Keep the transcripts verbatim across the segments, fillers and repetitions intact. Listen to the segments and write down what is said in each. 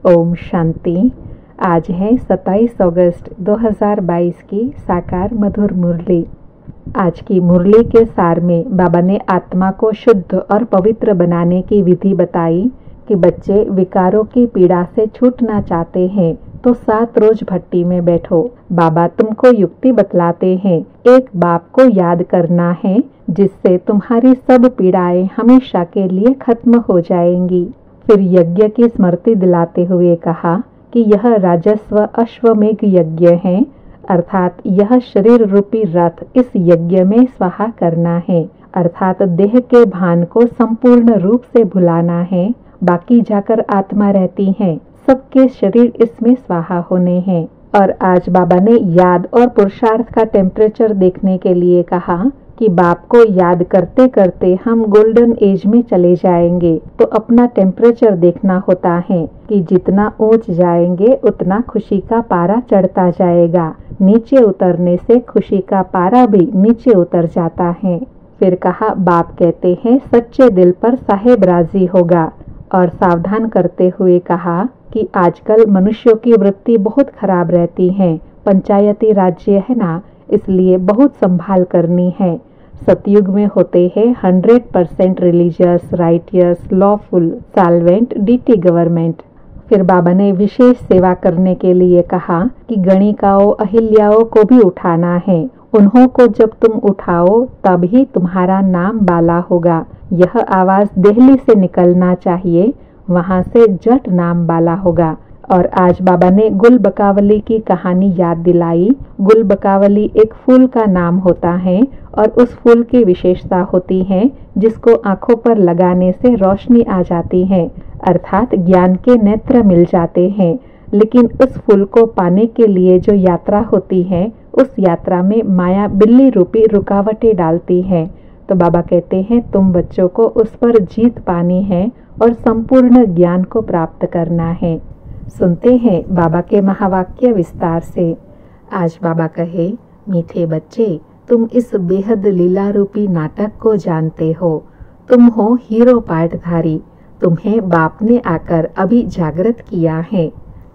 ओम शांति। आज है सत्ताईस अगस्त दो हज़ार बाईस की साकार मधुर मुरली। आज की मुरली के सार में बाबा ने आत्मा को शुद्ध और पवित्र बनाने की विधि बताई कि बच्चे विकारों की पीड़ा से छूटना चाहते हैं तो सात रोज भट्टी में बैठो। बाबा तुमको युक्ति बतलाते हैं, एक बाप को याद करना है जिससे तुम्हारी सब पीड़ाएं हमेशा के लिए खत्म हो जाएंगी। फिर यज्ञ की स्मृति दिलाते हुए कहा कि यह राजस्व अश्वमेघ यज्ञ है, अर्थात यह शरीर रूपी रथ इस यज्ञ में स्वाहा करना है, अर्थात देह के भान को संपूर्ण रूप से भुलाना है। बाकी जाकर आत्मा रहती है, सबके शरीर इसमें स्वाहा होने हैं। और आज बाबा ने याद और पुरुषार्थ का टेम्परेचर देखने के लिए कहा कि बाप को याद करते करते हम गोल्डन एज में चले जाएंगे। तो अपना टेम्परेचर देखना होता है कि जितना ऊंच जाएंगे उतना खुशी का पारा चढ़ता जाएगा। नीचे उतरने से खुशी का पारा भी नीचे उतर जाता है। फिर कहा बाप कहते हैं सच्चे दिल पर साहेब राजी होगा। और सावधान करते हुए कहा कि आजकल मनुष्यों की वृत्ति बहुत खराब रहती है। पंचायती राज्य है ना, इसलिए बहुत संभाल करनी है। सतयुग में होते हैं hundred percent religious, righteous, lawful, solvent, deity government. फिर बाबा ने विशेष सेवा करने के लिए कहा कि गणिकाओं, अहिल्याओं को भी उठाना है। उन्हों को जब तुम उठाओ तभी तुम्हारा नाम बाला होगा। यह आवाज दिल्ली से निकलना चाहिए, वहां से जट नाम बाला होगा। और आज बाबा ने गुल बकावली की कहानी याद दिलाई। गुल बकावली एक फूल का नाम होता है और उस फूल की विशेषता होती है जिसको आंखों पर लगाने से रोशनी आ जाती है, अर्थात ज्ञान के नेत्र मिल जाते हैं। लेकिन उस फूल को पाने के लिए जो यात्रा होती है, उस यात्रा में माया बिल्ली रूपी रुकावटें डालती है। तो बाबा कहते हैं तुम बच्चों को उस पर जीत पानी है और संपूर्ण ज्ञान को प्राप्त करना है। सुनते हैं बाबा के महावाक्य विस्तार से। आज बाबा कहे, मीठे बच्चे, तुम इस बेहद लीला रूपी नाटक को जानते हो। तुम हो हीरो पाठधारी। तुम्हें बाप ने आकर अभी जागृत किया है।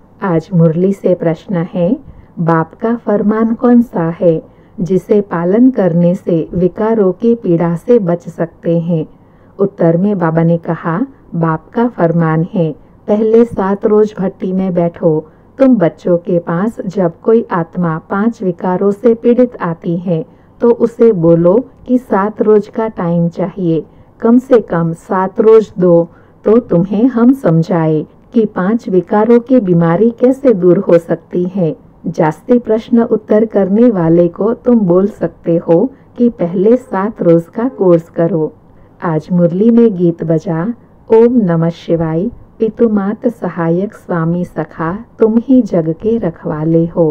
आज मुरली से प्रश्न है, बाप का फरमान कौन सा है जिसे पालन करने से विकारों की पीड़ा से बच सकते हैं? उत्तर में बाबा ने कहा, बाप का फरमान है, पहले सात रोज भट्टी में बैठो। तुम बच्चों के पास जब कोई आत्मा पांच विकारों से पीड़ित आती है तो उसे बोलो कि सात रोज का टाइम चाहिए, कम से कम सात रोज दो, तो तुम्हें हम समझाए कि पांच विकारों की बीमारी कैसे दूर हो सकती है। जास्ती प्रश्न उत्तर करने वाले को तुम बोल सकते हो कि पहले सात रोज का कोर्स करो। आज मुरली में गीत बजा, ओम नमः शिवाय, पितुमात सहायक स्वामी सखा, तुम ही जग के रखवाले हो।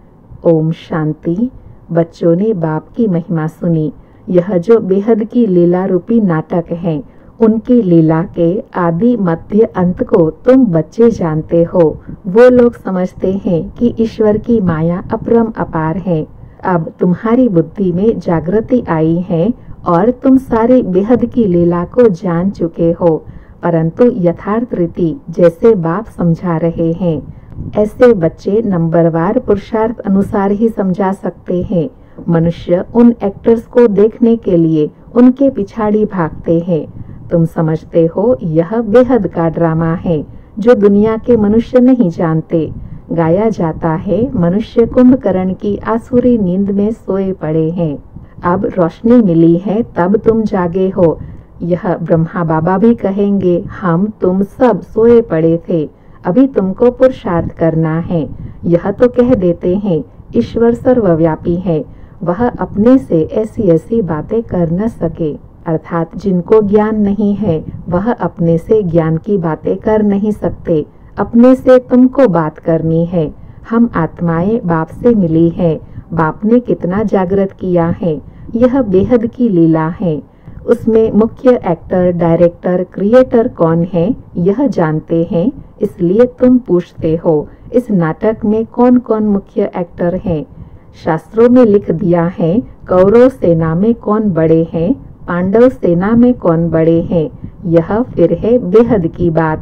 ओम शांति। बच्चों ने बाप की महिमा सुनी। यह जो बेहद की लीला रूपी नाटक है, उनकी लीला के आदि मध्य अंत को तुम बच्चे जानते हो। वो लोग समझते हैं कि ईश्वर की माया अपरम अपार है। अब तुम्हारी बुद्धि में जागृति आई है और तुम सारे बेहद की लीला को जान चुके हो, परंतु यथार्थ रीति जैसे बाप समझा रहे हैं ऐसे बच्चे नंबरवार पुरुषार्थ अनुसार ही समझा सकते हैं। मनुष्य उन एक्टर्स को देखने के लिए उनके पिछाड़ी भागते हैं। तुम समझते हो यह बेहद का ड्रामा है जो दुनिया के मनुष्य नहीं जानते। गाया जाता है, मनुष्य कुंभकर्ण की आसुरी नींद में सोए पड़े हैं, अब रोशनी मिली है तब तुम जागे हो। यह ब्रह्मा बाबा भी कहेंगे, हम तुम सब सोए पड़े थे, अभी तुमको पुरुषार्थ करना है। यह तो कह देते हैं ईश्वर सर्वव्यापी है, वह अपने से ऐसी ऐसी बातें कर न सके, अर्थात जिनको ज्ञान नहीं है वह अपने से ज्ञान की बातें कर नहीं सकते। अपने से तुमको बात करनी है। हम आत्माएं बाप से मिली है, बाप ने कितना जागृत किया है। यह बेहद की लीला है। उसमें मुख्य एक्टर, डायरेक्टर, क्रिएटर कौन है यह जानते हैं, इसलिए तुम पूछते हो इस नाटक में कौन कौन मुख्य एक्टर हैं। शास्त्रों में लिख दिया है कौरव सेना में कौन बड़े हैं, पांडव सेना में कौन बड़े हैं। यह फिर है बेहद की बात।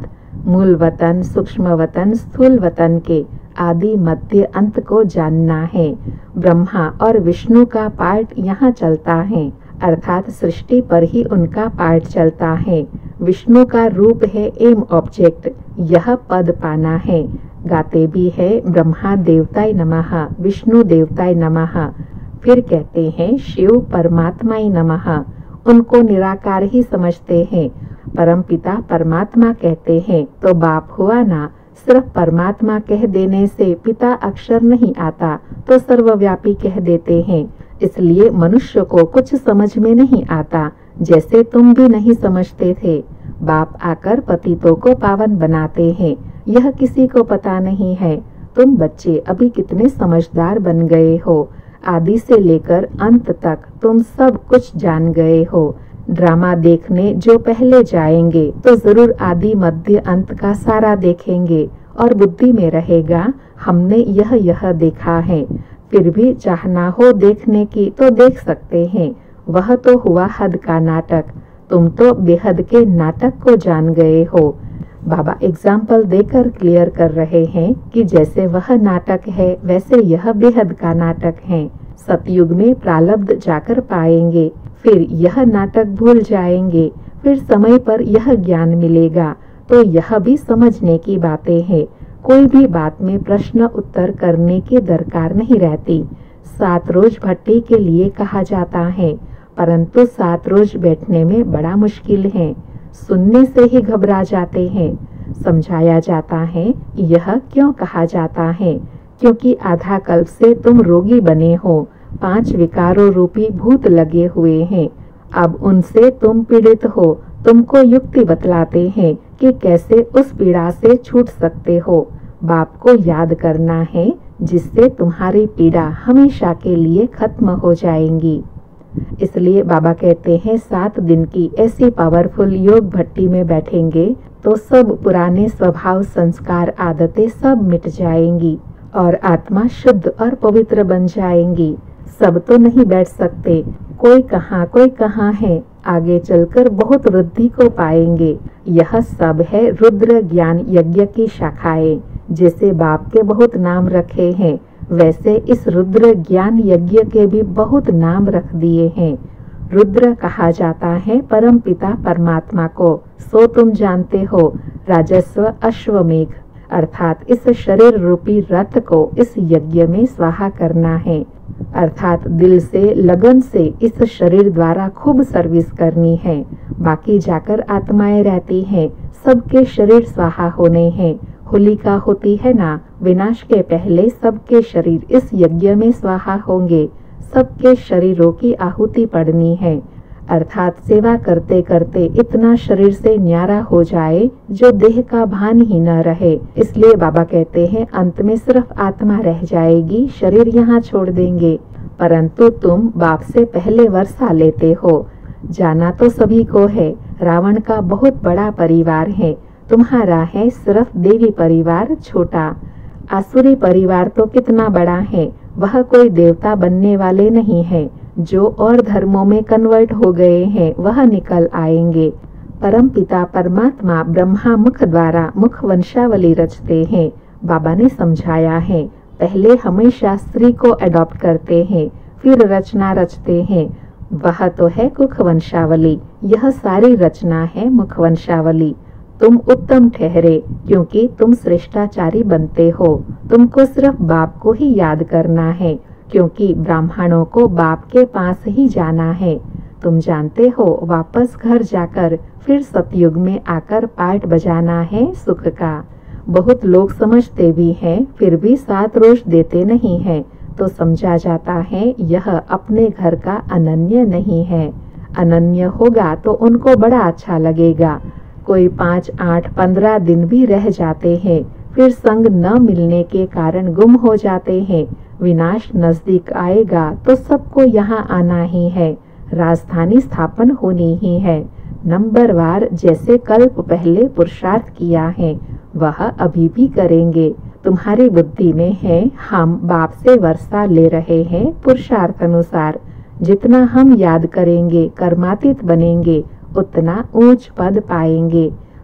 मूल वतन, सूक्ष्म वतन, स्थूल वतन के आदि मध्य अंत को जानना है। ब्रह्मा और विष्णु का पार्ट यहाँ चलता है, अर्थात सृष्टि पर ही उनका पार्ट चलता है। विष्णु का रूप है एम ऑब्जेक्ट, यह पद पाना है। गाते भी है ब्रह्मा देवताय नमः, विष्णु देवताय नमः, फिर कहते हैं शिव परमात्माय नमः। उनको निराकार ही समझते हैं। परमपिता परमात्मा कहते हैं तो बाप हुआ ना। सिर्फ परमात्मा कह देने से पिता अक्षर नहीं आता तो सर्वव्यापी कह देते हैं। इसलिए मनुष्य को कुछ समझ में नहीं आता, जैसे तुम भी नहीं समझते थे। बाप आकर पतितों को पावन बनाते हैं, यह किसी को पता नहीं है। तुम बच्चे अभी कितने समझदार बन गए हो। आदि से लेकर अंत तक तुम सब कुछ जान गए हो। ड्रामा देखने जो पहले जाएंगे तो जरूर आदि मध्य अंत का सारा देखेंगे और बुद्धि में रहेगा हमने यह यह देखा है। फिर भी चाहना हो देखने की तो देख सकते हैं। वह तो हुआ हद का नाटक, तुम तो बेहद के नाटक को जान गए हो। बाबा एग्जाम्पल देकर क्लियर कर रहे हैं कि जैसे वह नाटक है वैसे यह बेहद का नाटक है। सतयुग में प्रारब्ध जाकर पाएंगे, फिर यह नाटक भूल जाएंगे, फिर समय पर यह ज्ञान मिलेगा। तो यह भी समझने की बातें हैं। कोई भी बात में प्रश्न उत्तर करने की दरकार नहीं रहती। सात रोज भट्टी के लिए कहा जाता है, परंतु सात रोज बैठने में बड़ा मुश्किल है। सुनने से ही घबरा जाते हैं। समझाया जाता है यह क्यों कहा जाता है, क्योंकि आधा कल्प से तुम रोगी बने हो। पांच विकारों रूपी भूत लगे हुए हैं, अब उनसे तुम पीड़ित हो। तुमको युक्ति बतलाते हैं कि कैसे उस पीड़ा से छूट सकते हो। बाप को याद करना है, जिससे तुम्हारी पीड़ा हमेशा के लिए खत्म हो जाएंगी। इसलिए बाबा कहते हैं सात दिन की ऐसी पावरफुल योग भट्टी में बैठेंगे तो सब पुराने स्वभाव, संस्कार, आदतें सब मिट जाएंगी और आत्मा शुद्ध और पवित्र बन जाएंगी। सब तो नहीं बैठ सकते, कोई कहाँ कोई कहाँ है। आगे चलकर बहुत वृद्धि को पाएंगे। यह सब है रुद्र ज्ञान यज्ञ की शाखाएं। जैसे बाप के बहुत नाम रखे हैं, वैसे इस रुद्र ज्ञान यज्ञ के भी बहुत नाम रख दिए हैं। रुद्र कहा जाता है परम पिता परमात्मा को, सो तुम जानते हो। राजस्व अश्वमेघ, अर्थात इस शरीर रूपी रथ को इस यज्ञ में स्वाहा करना है, अर्थात दिल से लगन से इस शरीर द्वारा खूब सर्विस करनी है। बाकी जाकर आत्माएं रहती हैं, सबके शरीर स्वाहा होने हैं। होलिका होती है ना, विनाश के पहले सबके शरीर इस यज्ञ में स्वाहा होंगे। सबके शरीरों की आहुति पड़नी है, अर्थात सेवा करते करते इतना शरीर से न्यारा हो जाए जो देह का भान ही न रहे। इसलिए बाबा कहते हैं अंत में सिर्फ आत्मा रह जाएगी, शरीर यहाँ छोड़ देंगे। परंतु तुम बाप से पहले वर्षा लेते हो। जाना तो सभी को है, रावण का बहुत बड़ा परिवार है, तुम्हारा है सिर्फ देवी परिवार छोटा। आसुरी परिवार तो कितना बड़ा है, वह कोई देवता बनने वाले नहीं है। जो और धर्मों में कन्वर्ट हो गए हैं वह निकल आएंगे। परम पिता परमात्मा ब्रह्मा मुख द्वारा मुख वंशावली रचते हैं। बाबा ने समझाया है, पहले हमेशा स्त्री को अडॉप्ट करते हैं, फिर रचना रचते हैं। वह तो है कुख वंशावली, यह सारी रचना है मुख वंशावली। तुम उत्तम ठहरे क्योंकि तुम श्रेष्ठाचारी बनते हो। तुमको सिर्फ बाप को ही याद करना है, क्योंकि ब्राह्मणों को बाप के पास ही जाना है। तुम जानते हो वापस घर जाकर फिर सतयुग में आकर पार्ट बजाना है सुख का। बहुत लोग समझते भी हैं, फिर भी सात रोज देते नहीं हैं, तो समझा जाता है यह अपने घर का अनन्य नहीं है। अनन्य होगा तो उनको बड़ा अच्छा लगेगा। कोई पाँच आठ पंद्रह दिन भी रह जाते हैं, फिर संग न मिलने के कारण गुम हो जाते हैं। विनाश नजदीक आएगा तो सबको यहाँ आना ही है, राजधानी स्थापन होनी ही है। नंबरवार जैसे कल्प पहले पुरुषार्थ किया है वह अभी भी करेंगे। तुम्हारी बुद्धि में है हम बाप से वर्षा ले रहे हैं पुरुषार्थ अनुसार। जितना हम याद करेंगे कर्मातीत बनेंगे, उतना ऊंच पद पाएंगे।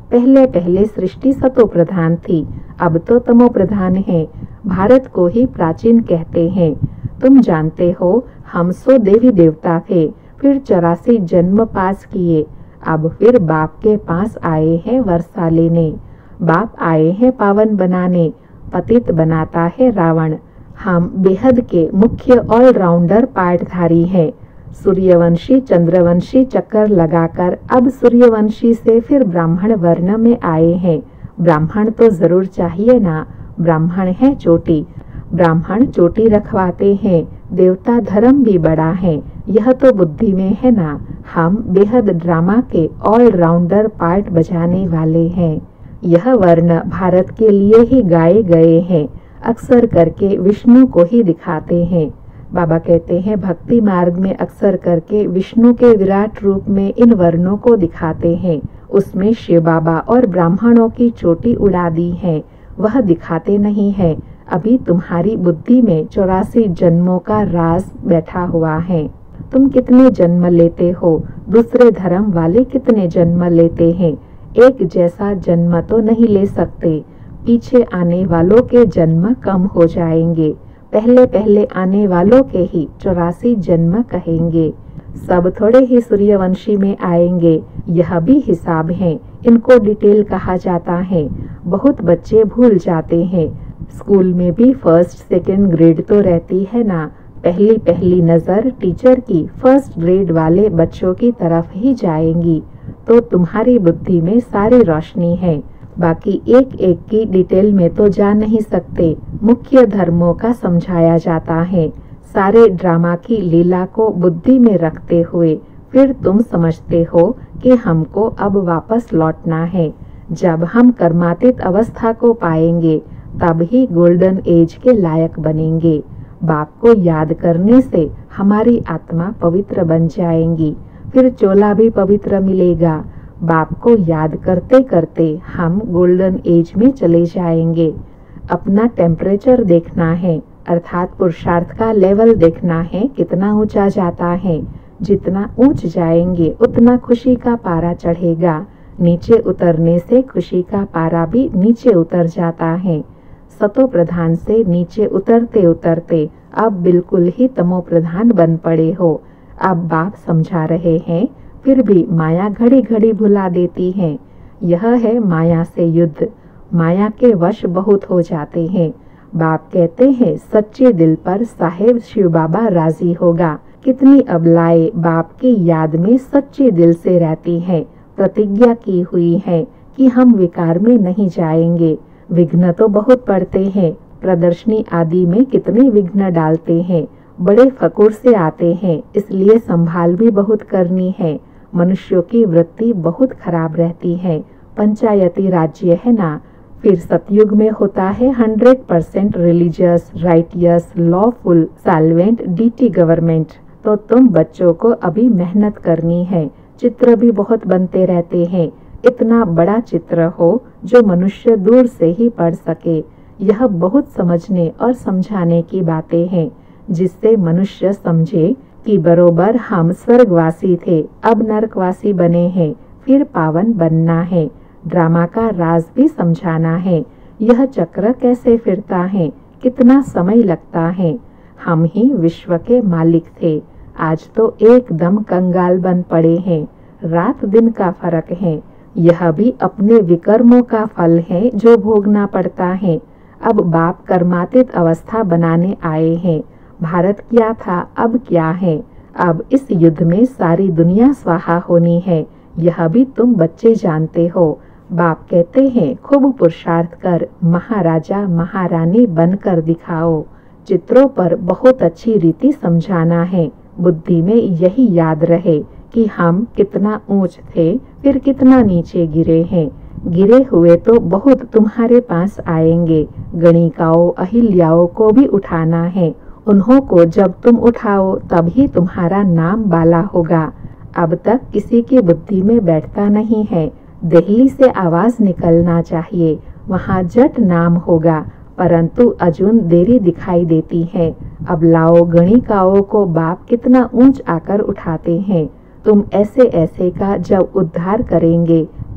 पहले पहले सृष्टि सतो प्रधान थी, अब तो तमो प्रधान है। भारत को ही प्राचीन कहते हैं। तुम जानते हो हम सो देवी देवता थे, फिर चौरासी जन्म पास किए, अब फिर बाप के पास आए हैं वर्षा लेने। बाप आए हैं पावन बनाने, पतित बनाता है रावण। हम बेहद के मुख्य ऑलराउंडर पाठधारी हैं। सूर्यवंशी चंद्रवंशी चक्कर लगाकर अब सूर्यवंशी से फिर ब्राह्मण वर्ण में आए हैं। ब्राह्मण तो जरूर चाहिए ना, ब्राह्मण है चोटी। ब्राह्मण चोटी रखवाते हैं, देवता धर्म भी बड़ा है, यह तो बुद्धि में है ना। हम बेहद ड्रामा के ऑलराउंडर पार्ट बजाने वाले हैं। यह वर्ण भारत के लिए ही गाए गए हैं, अक्सर करके विष्णु को ही दिखाते हैं। बाबा कहते हैं भक्ति मार्ग में अक्सर करके विष्णु के विराट रूप में इन वर्णों को दिखाते हैं। उसमें शिव बाबा और ब्राह्मणों की चोटी उड़ा दी है, वह दिखाते नहीं है। अभी तुम्हारी बुद्धि में चौरासी जन्मों का राज बैठा हुआ है। तुम कितने जन्म लेते हो, दूसरे धर्म वाले कितने जन्म लेते हैं, एक जैसा जन्म तो नहीं ले सकते। पीछे आने वालों के जन्म कम हो जाएंगे, पहले पहले आने वालों के ही चौरासी जन्म कहेंगे। सब थोड़े ही सूर्यवंशी में आएंगे, यह भी हिसाब है। इनको डिटेल कहा जाता है, बहुत बच्चे भूल जाते हैं। स्कूल में भी फर्स्ट सेकेंड ग्रेड तो रहती है ना, पहली पहली नजर टीचर की फर्स्ट ग्रेड वाले बच्चों की तरफ ही जाएंगी। तो तुम्हारी बुद्धि में सारी रोशनी है, बाकी एक एक की डिटेल में तो जा नहीं सकते। मुख्य धर्मों का समझाया जाता है, सारे ड्रामा की लीला को बुद्धि में रखते हुए फिर तुम समझते हो कि हमको अब वापस लौटना है। जब हम कर्मातीत अवस्था को पाएंगे तब ही गोल्डन एज के लायक बनेंगे। बाप को याद करने से हमारी आत्मा पवित्र बन जाएंगी, फिर चोला भी पवित्र मिलेगा। बाप को याद करते करते हम गोल्डन एज में चले जाएंगे। अपना टेम्परेचर देखना है, अर्थात पुरुषार्थ का लेवल देखना है कितना ऊंचा जाता है। जितना ऊंच जाएंगे उतना खुशी का पारा चढ़ेगा, नीचे उतरने से खुशी का पारा भी नीचे उतर जाता है। सतो प्रधान से नीचे उतरते उतरते अब बिल्कुल ही तमो प्रधान बन पड़े हो। अब बाप समझा रहे हैं, फिर भी माया घड़ी घड़ी भुला देती है। यह है माया से युद्ध, माया के वश बहुत हो जाते हैं। बाप कहते हैं सच्चे दिल पर साहेब शिव बाबा राजी होगा। कितनी अबलाएं बाप की याद में सच्चे दिल से रहती हैं, प्रतिज्ञा की हुई है कि हम विकार में नहीं जाएंगे। विघ्न तो बहुत पड़ते हैं, प्रदर्शनी आदि में कितने विघ्न डालते हैं, बड़े फकुर से आते हैं, इसलिए संभाल भी बहुत करनी है। मनुष्यों की वृत्ति बहुत खराब रहती है, पंचायती राज्य है ना। फिर सतयुग में होता है hundred percent religious righteous lawful solvent deity government. तो तुम बच्चों को अभी मेहनत करनी है। चित्र भी बहुत बनते रहते हैं, इतना बड़ा चित्र हो जो मनुष्य दूर से ही पढ़ सके। यह बहुत समझने और समझाने की बातें हैं, जिससे मनुष्य समझे कि बरोबर हम स्वर्गवासी थे, अब नरकवासी बने हैं, फिर पावन बनना है। ड्रामा का राज भी समझाना है, यह चक्र कैसे फिरता है, कितना समय लगता है। हम ही विश्व के मालिक थे, आज तो एकदम कंगाल बन पड़े हैं। रात दिन का फर्क है, यह भी अपने विकर्मों का फल है जो भोगना पड़ता है। अब बाप कर्मातीत अवस्था बनाने आए हैं। भारत क्या था, अब क्या है। अब इस युद्ध में सारी दुनिया स्वाहा होनी है, यह भी तुम बच्चे जानते हो। बाप कहते हैं खूब पुरुषार्थ कर महाराजा महारानी बनकर दिखाओ। चित्रों पर बहुत अच्छी रीति समझाना है, बुद्धि में यही याद रहे कि हम कितना ऊंच थे, फिर कितना नीचे गिरे हैं। गिरे हुए तो बहुत तुम्हारे पास आएंगे, गणिकाओं अहिल्याओं को भी उठाना है। उन्हों को जब तुम उठाओ तभी तुम्हारा नाम बाला होगा। अब तक किसी की बुद्धि में बैठता नहीं है, दिल्ली से आवाज निकलना चाहिए, वहाँ जट नाम होगा, परंतु अजून देरी दिखाई देती है। अब लाओ गणिकाओं को बाप कितना ऊंच आकर उठाते हैं। तुम ऐसे ऐसे का जब उद्धार करेंगे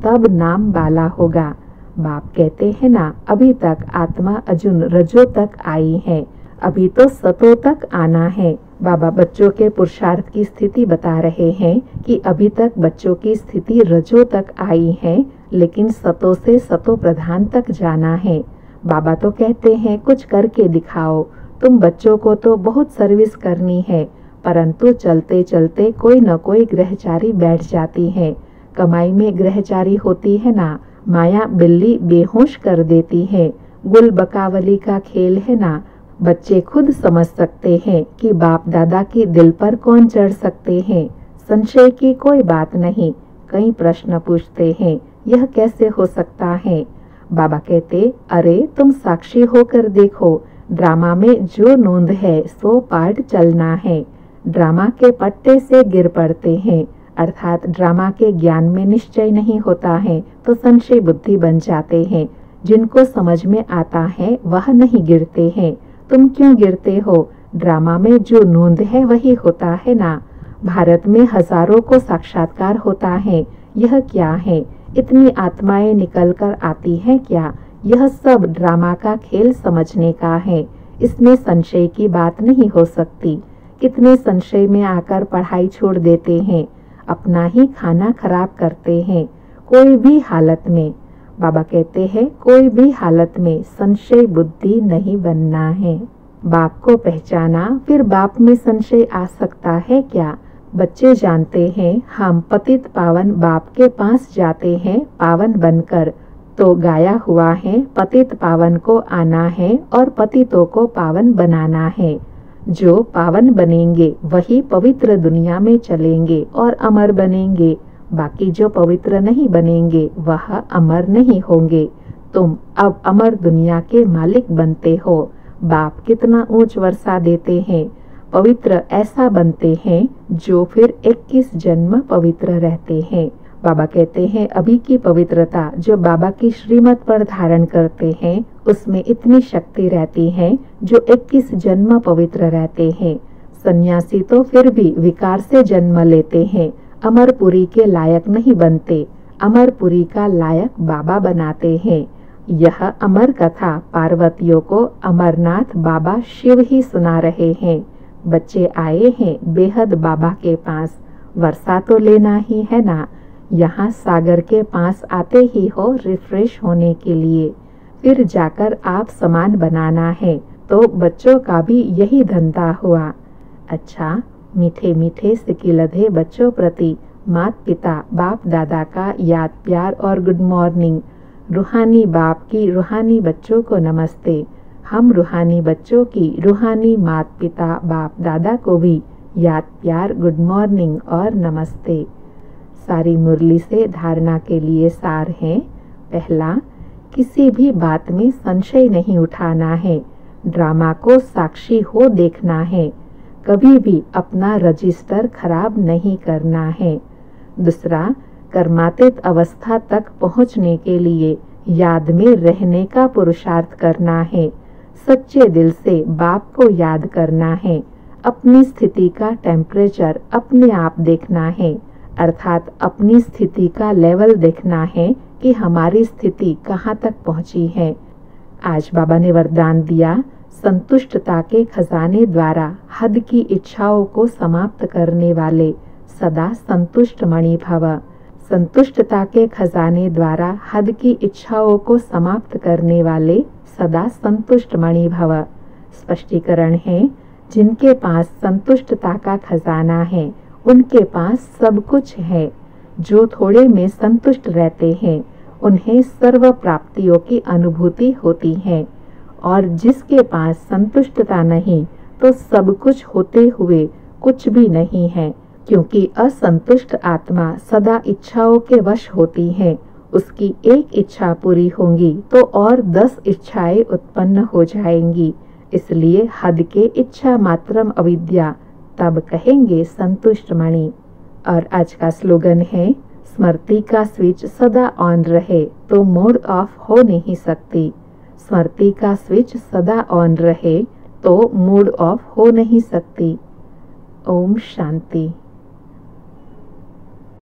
तब नाम बाला होगा। बाप कहते हैं ना, अभी तक आत्मा अर्जुन रजो तक आई है, अभी तो सतो तक आना है। बाबा बच्चों के पुरुषार्थ की स्थिति बता रहे हैं कि अभी तक बच्चों की स्थिति रजो तक आई है, लेकिन सतो से सतो प्रधान तक जाना है। बाबा तो कहते हैं कुछ करके दिखाओ। तुम बच्चों को तो बहुत सर्विस करनी है, परंतु चलते चलते कोई न कोई ग्रहचारी बैठ जाती है। कमाई में ग्रहचारी होती है ना, माया बिल्ली बेहोश कर देती है। गुल बकावली का खेल है ना, बच्चे खुद समझ सकते हैं कि बाप दादा के दिल पर कौन चढ़ सकते हैं। संशय की कोई बात नहीं। कई प्रश्न पूछते हैं, यह कैसे हो सकता है? बाबा कहते, अरे तुम साक्षी होकर देखो, ड्रामा में जो नोंद है सो पार्ट चलना है। ड्रामा के पट्टे से गिर पड़ते हैं, अर्थात ड्रामा के ज्ञान में निश्चय नहीं होता है तो संशय बुद्धि बन जाते हैं। जिनको समझ में आता है वह नहीं गिरते हैं। तुम क्यों गिरते हो? ड्रामा में जो नोंद है वही होता है ना। भारत में हजारों को साक्षात्कार होता है, यह क्या है? इतनी आत्माएं निकल कर आती हैं क्या? यह सब ड्रामा का खेल समझने का है। इसमें संशय की बात नहीं हो सकती। कितने संशय में आकर पढ़ाई छोड़ देते हैं, अपना ही खाना खराब करते हैं। कोई भी हालत में, बाबा कहते हैं, कोई भी हालत में संशय बुद्धि नहीं बनना है। बाप को पहचाना, फिर बाप में संशय आ सकता है क्या? बच्चे जानते हैं हम पतित पावन बाप के पास जाते हैं पावन बनकर, तो गाया हुआ है पतित पावन को आना है और पतितों को पावन बनाना है। जो पावन बनेंगे वही पवित्र दुनिया में चलेंगे और अमर बनेंगे। बाकी जो पवित्र नहीं बनेंगे वह अमर नहीं होंगे। तुम अब अमर दुनिया के मालिक बनते हो। बाप कितना ऊंच वर्षा देते हैं। पवित्र ऐसा बनते हैं जो फिर इक्कीस जन्म पवित्र रहते हैं। बाबा कहते हैं अभी की पवित्रता जो बाबा की श्रीमत पर धारण करते हैं उसमें इतनी शक्ति रहती है जो इक्कीस जन्म पवित्र रहते हैं। सन्यासी तो फिर भी विकार से जन्म लेते हैं, अमरपुरी के लायक नहीं बनते। अमरपुरी का लायक बाबा बनाते हैं। यह अमर कथा पार्वतियों को अमरनाथ बाबा शिव ही सुना रहे हैं। बच्चे आए हैं बेहद बाबा के पास, वर्षा तो लेना ही है ना। यहाँ सागर के पास आते ही हो रिफ्रेश होने के लिए, फिर जाकर आप सामान बनाना है। तो बच्चों का भी यही धंधा हुआ। अच्छा, मीठे मीठे सिकिलधे बच्चों प्रति माता पिता बाप दादा का याद प्यार और गुड मॉर्निंग। रूहानी बाप की रूहानी बच्चों को नमस्ते। हम रूहानी बच्चों की रूहानी माता पिता बाप दादा को भी याद प्यार गुड मॉर्निंग और नमस्ते। सारी मुरली से धारणा के लिए सार है। पहला, किसी भी बात में संशय नहीं उठाना है। ड्रामा को साक्षी हो देखना है, कभी भी अपना रजिस्टर खराब नहीं करना है। दूसरा, कर्मातीत अवस्था तक पहुंचने के लिए याद में रहने का पुरुषार्थ करना है। सच्चे दिल से बाप को याद करना है। अपनी स्थिति का टेम्परेचर अपने आप देखना है, अर्थात अपनी स्थिति का लेवल देखना है कि हमारी स्थिति कहाँ तक पहुँची है। आज बाबा ने वरदान दिया, संतुष्टता के खजाने द्वारा हद की इच्छाओं को समाप्त करने वाले सदा संतुष्ट मणि भव। संतुष्टता के खजाने द्वारा हद की इच्छाओं को समाप्त करने वाले सदा संतुष्ट मणि भव। स्पष्टीकरण है, जिनके पास संतुष्टता का खजाना है उनके पास सब कुछ है। जो थोड़े में संतुष्ट रहते हैं उन्हें सर्व प्राप्तियों की अनुभूति होती है, और जिसके पास संतुष्टता नहीं तो सब कुछ होते हुए कुछ भी नहीं है, क्योंकि असंतुष्ट आत्मा सदा इच्छाओं के वश होती है। उसकी एक इच्छा पूरी होगी तो और दस इच्छाएं उत्पन्न हो जाएंगी। इसलिए हद के इच्छा मात्रम अविद्या, तब कहेंगे संतुष्ट मणि। और आज का स्लोगन है, स्मृति का स्विच सदा ऑन रहे तो मोड ऑफ हो नहीं सकती। स्मृति का स्विच सदा ऑन रहे तो मूड ऑफ हो नहीं सकती। ओम शांति।